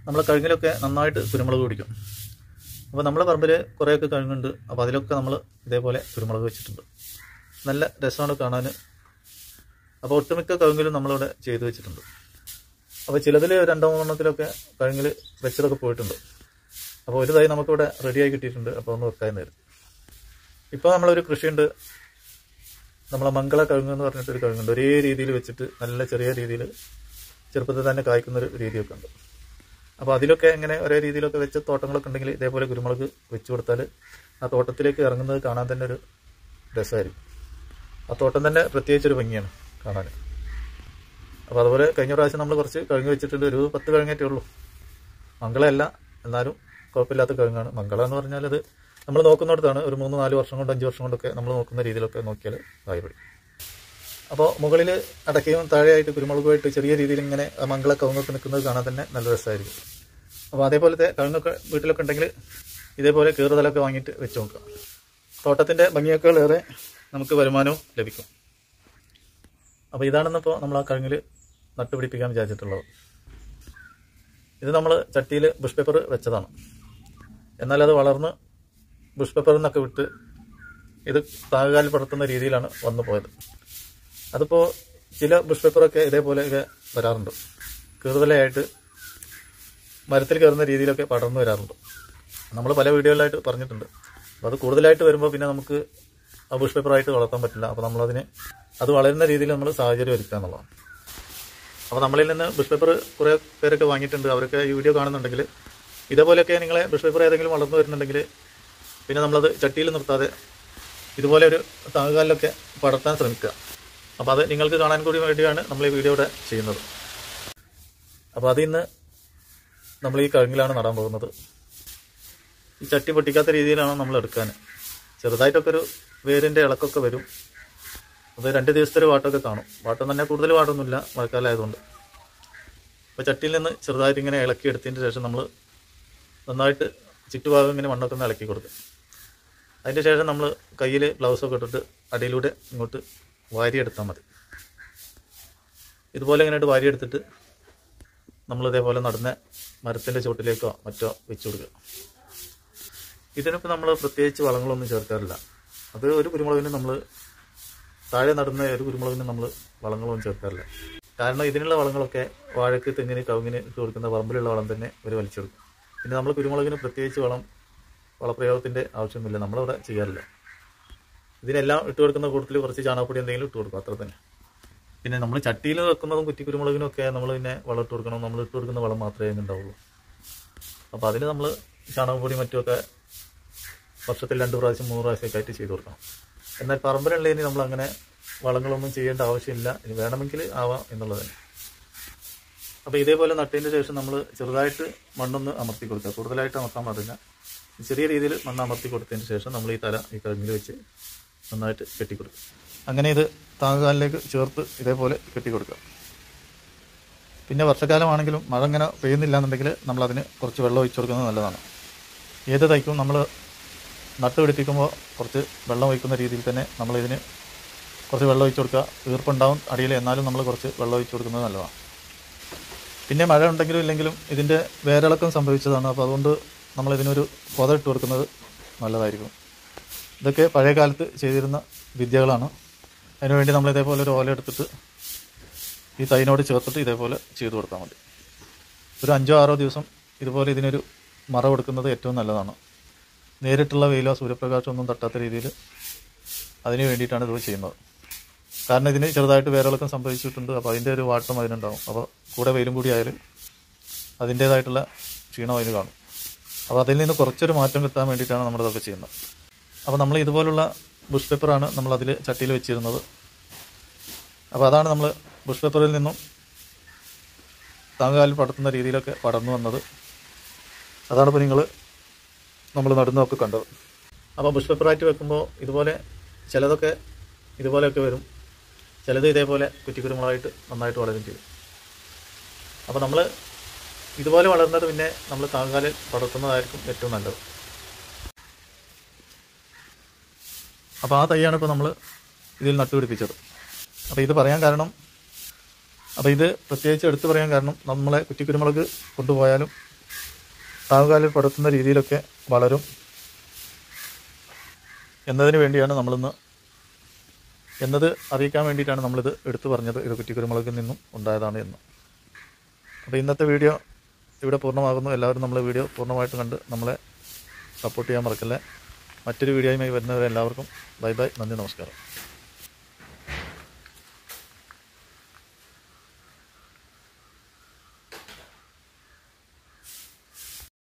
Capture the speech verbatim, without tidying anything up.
നമ്മളെ കഴുങ്ങിലൊക്കെ നന്നായിട്ട് കുരുമുളക് പിടിക്കും. അപ്പോൾ നമ്മളെ പറമ്പിൽ കുറേയൊക്കെ കഴുങ്ങുണ്ട്. അപ്പോൾ അതിലൊക്കെ നമ്മൾ ഇതേപോലെ കുരുമുളക് വെച്ചിട്ടുണ്ട്. നല്ല രസമാണ് കാണാൻ. അപ്പോൾ ഒട്ടുമിക്ക കഴുങ്ങിലും നമ്മളിവിടെ ചെയ്തു വെച്ചിട്ടുണ്ട്. അപ്പോൾ ചിലതിൽ രണ്ടോ മൂന്നെണ്ണത്തിലൊക്കെ കഴുങ്ങിൽ വെച്ചതൊക്കെ പോയിട്ടുണ്ട്. അപ്പോൾ ഒരു തൈ നമുക്കിവിടെ റെഡിയായി കിട്ടിയിട്ടുണ്ട്. അപ്പോൾ ഒന്ന് വെക്കാൻ നേരം. ഇപ്പോൾ നമ്മളൊരു കൃഷിയുണ്ട്, നമ്മളെ മംഗള കഴുങ്ങ് എന്ന് പറഞ്ഞിട്ടൊരു കഴുങ്ങുണ്ട്. ഒരേ രീതിയിൽ വെച്ചിട്ട് നല്ല ചെറിയ രീതിയിൽ ചെറുപ്പത്തിൽ തന്നെ കായ്ക്കുന്നൊരു രീതിയൊക്കെ ഉണ്ട്. അപ്പോൾ അതിലൊക്കെ ഇങ്ങനെ ഒരേ രീതിയിലൊക്കെ വെച്ച് തോട്ടങ്ങളൊക്കെ ഉണ്ടെങ്കിൽ ഇതേപോലെ കുരുമുളക് വെച്ച് കൊടുത്താൽ ആ തോട്ടത്തിലേക്ക് ഇറങ്ങുന്നത് കാണാൻ തന്നെ ഒരു രസമായിരിക്കും. ആ തോട്ടം തന്നെ പ്രത്യേകിച്ചൊരു ഭംഗിയാണ് കാണാൻ. അപ്പോൾ അതുപോലെ കഴിഞ്ഞ പ്രാവശ്യം നമ്മൾ കുറച്ച് കഴുങ്ങ് വെച്ചിട്ടുണ്ട്. ഒരു പത്ത് കഴുങ്ങേറ്റേ ഉള്ളൂ. മംഗളയല്ല, എന്നാലും കുഴപ്പമില്ലാത്ത കഴുങ്ങാണ്. മംഗള എന്ന് പറഞ്ഞാൽ അത് നമ്മൾ നോക്കുന്നിടത്താണ്. ഒരു മൂന്ന് നാല് വർഷം കൊണ്ട് അഞ്ച് വർഷം കൊണ്ടൊക്കെ നമ്മൾ നോക്കുന്ന രീതിയിലൊക്കെ നോക്കിയാൽ കായ് പിടിക്കും. അപ്പോൾ മുകളിൽ അടക്കയും താഴെയായിട്ട് കുരുമുളകുമായിട്ട് ചെറിയ രീതിയിൽ ഇങ്ങനെ മംഗള കവുങ്ങൊക്കെ നിൽക്കുന്നത് കാണാൻ തന്നെ നല്ല രസമായിരിക്കും. അപ്പോൾ അതേപോലത്തെ കവുങ്ങൊക്കെ വീട്ടിലൊക്കെ ഉണ്ടെങ്കിൽ ഇതേപോലെ കീറുതലൊക്കെ വാങ്ങിയിട്ട് വെച്ച് നോക്കുക. തോട്ടത്തിൻ്റെ ഭംഗിയേക്കാളേറെ നമുക്ക് വരുമാനവും ലഭിക്കും. അപ്പോൾ ഇതാണെന്നിപ്പോൾ നമ്മൾ ആ കഴുങ്ങിൽ നട്ടുപിടിപ്പിക്കാൻ വിചാരിച്ചിട്ടുള്ളത്. ഇത് നമ്മൾ ചട്ടിയിൽ ബുഷ് പേപ്പർ വെച്ചതാണ്. എന്നാൽ അത് വളർന്ന് ബുഷ് പേപ്പറിൽ നിന്നൊക്കെ വിട്ട് ഇത് താങ്ങുകാലിൽ പടർത്തുന്ന രീതിയിലാണ് വന്നു പോയത്. അതിപ്പോൾ ചില ബുഷ് പേപ്പറൊക്കെ ഇതേപോലെയൊക്കെ വരാറുണ്ട്. കീറുതലയായിട്ട് മരത്തിൽ കയറുന്ന രീതിയിലൊക്കെ പടർന്നു വരാറുണ്ട്. നമ്മൾ പല വീഡിയോയിലായിട്ട് പറഞ്ഞിട്ടുണ്ട്. അപ്പോൾ അത് കൂടുതലായിട്ട് വരുമ്പോൾ പിന്നെ നമുക്ക് ആ ബുഷ് പേപ്പറായിട്ട് വളർത്താൻ പറ്റില്ല. അപ്പോൾ നമ്മളതിന് അത് വളരുന്ന രീതിയിൽ നമ്മൾ സാഹചര്യം ഒരുക്കുക എന്നുള്ളതാണ്. അപ്പോൾ നമ്മളിൽ നിന്ന് ബുഷ് പേപ്പർ കുറേ പേരൊക്കെ വാങ്ങിയിട്ടുണ്ട്. അവരൊക്കെ ഈ വീഡിയോ കാണുന്നുണ്ടെങ്കിൽ ഇതേപോലെയൊക്കെ നിങ്ങളെ ബുഷ് പേപ്പർ ഏതെങ്കിലും വളർന്നു വരുന്നുണ്ടെങ്കിൽ പിന്നെ നമ്മളത് ചട്ടിയിൽ നിർത്താതെ ഇതുപോലെ ഒരു താങ്ങുകാലിലൊക്കെ പടർത്താൻ ശ്രമിക്കുക. അപ്പോൾ അത് നിങ്ങൾക്ക് കാണാൻ കൂടി വേണ്ടിയാണ് നമ്മൾ ഈ വീഡിയോ ഇവിടെ ചെയ്യുന്നത്. അപ്പോൾ അതിൽ നിന്ന് നമ്മൾ ഈ കഴുങ്ങിലാണ് നടാൻ പോകുന്നത്. ഈ ചട്ടി പൊട്ടിക്കാത്ത രീതിയിലാണ് നമ്മൾ എടുക്കാൻ. ചെറുതായിട്ടൊക്കെ ഒരു വേരിൻ്റെ ഇളക്കൊക്കെ വരും. അത് രണ്ട് ദിവസത്തെ ഒരു വാട്ടമൊക്കെ കാണും. വാട്ടം തന്നെ കൂടുതൽ വാട്ടമൊന്നുമില്ല മഴക്കാലമായതുകൊണ്ട്. അപ്പോൾ ചട്ടിയിൽ നിന്ന് ചെറുതായിട്ട് ഇങ്ങനെ ഇളക്കി എടുത്തതിന് ശേഷം നമ്മൾ നന്നായിട്ട് ചുറ്റുഭാഗം ഇങ്ങനെ മണ്ണൊക്കെ ഒന്ന് ഇളക്കി കൊടുക്കും. അതിൻ്റെ ശേഷം നമ്മൾ കയ്യിൽ ഗ്ലൗസൊക്കെ ഇട്ടിട്ട് അടിയിലൂടെ ഇങ്ങോട്ട് വാരിയെടുത്താൽ മതി. ഇതുപോലെ ഇങ്ങനെയായിട്ട് വാരിയെടുത്തിട്ട് നമ്മൾ ഇതേപോലെ നടുന്ന മരത്തിൻ്റെ ചുവട്ടിലേക്കോ മറ്റോ വെച്ച് കൊടുക്കുക. ഇതിനിപ്പോൾ നമ്മൾ പ്രത്യേകിച്ച് വളങ്ങളൊന്നും ചേർക്കാറില്ല. അത് ഒരു കുരുമുളകിന് നമ്മൾ താഴെ നടുന്ന ഒരു കുരുമുളകിന് നമ്മൾ വളങ്ങളൊന്നും ചേർക്കാറില്ല. കാരണം ഇതിനുള്ള വളങ്ങളൊക്കെ വാഴയ്ക്ക്, തെങ്ങിന്, കവുങ്ങിന് ഇട്ട് കൊടുക്കുന്ന പറമ്പിലുള്ള വളം തന്നെ ഒരു വലിച്ചെടുക്കും. പിന്നെ നമ്മൾ കുരുമുളകിന് പ്രത്യേകിച്ച് വളം വളപ്രയോഗത്തിൻ്റെ ആവശ്യമൊന്നുമില്ല, നമ്മളവിടെ ചെയ്യാറില്ല. ഇതിനെല്ലാം ഇട്ട് കൊടുക്കുന്ന കൂട്ടത്തിൽ കുറച്ച് ചാണകപ്പൊടി എന്തെങ്കിലും ഇട്ട് കൊടുക്കും, അത്ര തന്നെ. പിന്നെ നമ്മൾ ചട്ടിയിൽ വെക്കുന്നതും കുറ്റി കുരുമുളകിനും ഒക്കെ നമ്മൾ പിന്നെ വളം ഇട്ട് കൊടുക്കണം. നമ്മൾ ഇട്ട് കൊടുക്കുന്ന വളം മാത്രമേ ഉണ്ടാവുള്ളൂ. അപ്പോൾ അതിന് നമ്മൾ ചാണകപ്പൊടി മറ്റുമൊക്കെ വർഷത്തിൽ രണ്ട് പ്രാവശ്യം മൂന്ന് പ്രാവശ്യമൊക്കെ ആയിട്ട് ചെയ്ത് കൊടുക്കണം. എന്നാൽ പറമ്പിലുള്ളതിന് നമ്മൾ അങ്ങനെ വളങ്ങളൊന്നും ചെയ്യേണ്ട ആവശ്യമില്ല. ഇനി വേണമെങ്കിൽ ആവാം എന്നുള്ളത് തന്നെ. അപ്പോൾ ഇതേപോലെ നട്ടതിന് ശേഷം നമ്മൾ ചെറുതായിട്ട് മണ്ണൊന്ന് അമർത്തി കൊടുക്കുക. കൂടുതലായിട്ട് അമർത്താൻ പാടില്ല. ചെറിയ രീതിയിൽ മണ്ണ് അമർത്തി കൊടുത്തതിന് ശേഷം നമ്മൾ ഈ തല ഈ കഴുങ്ങിൽ വെച്ച് നന്നായിട്ട് കെട്ടിക്കൊടുക്കുക. അങ്ങനെ ഇത് താങ്ങുകാലിലേക്ക് ചേർത്ത് ഇതേപോലെ കെട്ടിക്കൊടുക്കുക. പിന്നെ വർഷക്കാലമാണെങ്കിലും മഴ ഇങ്ങനെ പെയ്യുന്നില്ല എന്നുണ്ടെങ്കിൽ നമ്മളതിന് കുറച്ച് വെള്ളം ഒഴിച്ചു കൊടുക്കുന്നത് നല്ലതാണ്. ഏത് തൈക്കും നമ്മൾ നട്ട് പിടിപ്പിക്കുമ്പോൾ കുറച്ച് വെള്ളം ഒഴിക്കുന്ന രീതിയിൽ തന്നെ നമ്മളിതിന് കുറച്ച് വെള്ളം ഒഴിച്ചു കൊടുക്കുക. ഈർപ്പുണ്ടാവും അടിയിൽ, എന്നാലും നമ്മൾ കുറച്ച് വെള്ളം ഒഴിച്ചു കൊടുക്കുന്നത് നല്ലതാണ്. പിന്നെ മഴ ഉണ്ടെങ്കിലും ഇല്ലെങ്കിലും ഇതിൻ്റെ വേരിളക്കം സംഭവിച്ചതാണ്. അപ്പോൾ അതുകൊണ്ട് നമ്മളിതിനൊരു പൊത ഇട്ട് കൊടുക്കുന്നത് നല്ലതായിരിക്കും. ഇതൊക്കെ പഴയ കാലത്ത് ചെയ്തിരുന്ന വിദ്യകളാണ്. അതിനുവേണ്ടി നമ്മൾ ഇതേപോലെ ഒരു ഓല എടുത്തിട്ട് ഈ തൈനോട് ചേർത്തിട്ട് ഇതേപോലെ ചെയ്തു കൊടുത്താൽ മതി. ഒരു അഞ്ചോ ആറോ ദിവസം ഇതുപോലെ ഇതിനൊരു മറ കൊടുക്കുന്നത് ഏറ്റവും നല്ലതാണ്. നേരിട്ടുള്ള വെയിലോ സൂര്യപ്രകാശമോ ഒന്നും തട്ടാത്ത രീതിയിൽ അതിന് വേണ്ടിയിട്ടാണ് ഇത് ചെയ്യുന്നത്. കാരണം ഇതിന് ചെറുതായിട്ട് വേരിളക്കം സംഭവിച്ചിട്ടുണ്ട്. അപ്പോൾ അതിൻ്റെ ഒരു വാട്ടം അതിനുണ്ടാവും. അപ്പോൾ കൂടെ വെയിലും കൂടി ആയാൽ അതിൻ്റേതായിട്ടുള്ള ക്ഷീണം അതിന് കാണും. അപ്പോൾ അതിൽ നിന്ന് കുറച്ചൊരു മാറ്റം കിട്ടാൻ വേണ്ടിയിട്ടാണ് നമ്മളിതൊക്കെ ചെയ്യുന്നത്. അപ്പോൾ നമ്മൾ ഇതുപോലുള്ള ബുഷ് പേപ്പറാണ് നമ്മളതിൽ ചട്ടിയിൽ വെച്ചിരുന്നത്. അപ്പോൾ അതാണ് നമ്മൾ ബുഷ് പേപ്പറിൽ നിന്നും താങ്ങുകാലിൽ പടർത്തുന്ന രീതിയിലൊക്കെ പടർന്നു വന്നത്. അതാണ് ഇപ്പോൾ നിങ്ങൾ നമ്മൾ നടുന്നതൊക്കെ കണ്ടത്. അപ്പോൾ ബുഷ് പേപ്പറായിട്ട് വെക്കുമ്പോൾ ഇതുപോലെ ചിലതൊക്കെ ഇതുപോലെയൊക്കെ വരും, ചിലത് ഇതേപോലെ കുറ്റിക്കുരുമുളകായിട്ട് നന്നായിട്ട് വളരും ചെയ്യും. അപ്പോൾ നമ്മൾ ഇതുപോലെ വളർന്നത് പിന്നെ നമ്മൾ താങ്ങുകാലിൽ പടർത്തുന്നതായിരിക്കും ഏറ്റവും നല്ലത്. അപ്പോൾ ആ തൈയാണ് ഇപ്പോൾ നമ്മൾ ഇതിൽ നട്ടുപിടിപ്പിച്ചത്. അപ്പോൾ ഇത് പറയാൻ കാരണം അപ്പോൾ ഇത് പ്രത്യേകിച്ച് എടുത്തു പറയാൻ കാരണം നമ്മളെ കുറ്റിക്കുരുമുളക് കൊണ്ടുപോയാലും താങ്ങുകാലിൽ പടർത്തുന്ന രീതിയിലൊക്കെ വളരും എന്നതിന് വേണ്ടിയാണ് നമ്മളിന്ന് എന്നത് അറിയിക്കാൻ വേണ്ടിയിട്ടാണ് നമ്മളിത് എടുത്തു പറഞ്ഞത്. ഇത് കുറ്റിക്കുരുമുളകിൽ നിന്നും ഉണ്ടായതാണ് എന്ന്. അപ്പോൾ ഇന്നത്തെ വീഡിയോ ഇവിടെ പൂർണ്ണമാകുന്നു. എല്ലാവരും നമ്മളെ വീഡിയോ പൂർണ്ണമായിട്ട് കണ്ട് നമ്മളെ സപ്പോർട്ട് ചെയ്യാൻ മറക്കല്ലേ. മറ്റൊരു വീഡിയോയുമായി വരുന്നവരെ എല്ലാവർക്കും ബൈ ബൈ, നന്ദി, നമസ്കാരം.